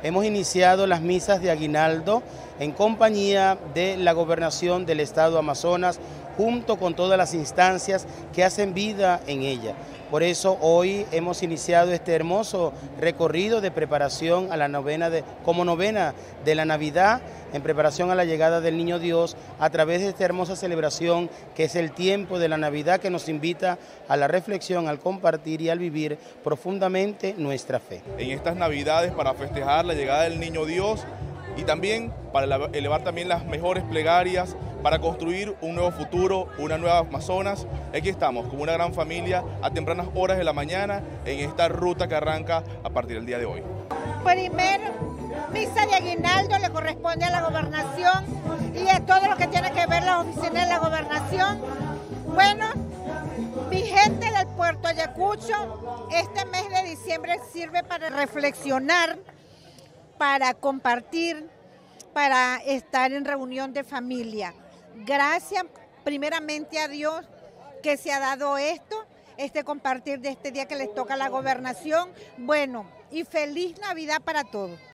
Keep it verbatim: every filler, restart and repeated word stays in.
hemos iniciado las misas de aguinaldo en compañía de la Gobernación del Estado Amazonas, junto con todas las instancias que hacen vida en ella. Por eso hoy hemos iniciado este hermoso recorrido de preparación a la novena de, como novena de la Navidad, en preparación a la llegada del Niño Dios, a través de esta hermosa celebración que es el tiempo de la Navidad, que nos invita a la reflexión, al compartir y al vivir profundamente nuestra fe. En estas Navidades, para festejar la llegada del Niño Dios y también para elevar también las mejores plegarias, para construir un nuevo futuro, una nueva Amazonas. Aquí estamos, como una gran familia, a tempranas horas de la mañana, en esta ruta que arranca a partir del día de hoy. Primero, misa de aguinaldo le corresponde a la gobernación y a todo lo que tiene que ver la oficina de la gobernación. Bueno, mi gente del Puerto Ayacucho, este mes de diciembre sirve para reflexionar, para compartir, para estar en reunión de familia. Gracias primeramente a Dios que se ha dado esto, este compartir de este día que les toca a la gobernación. Bueno, y feliz Navidad para todos.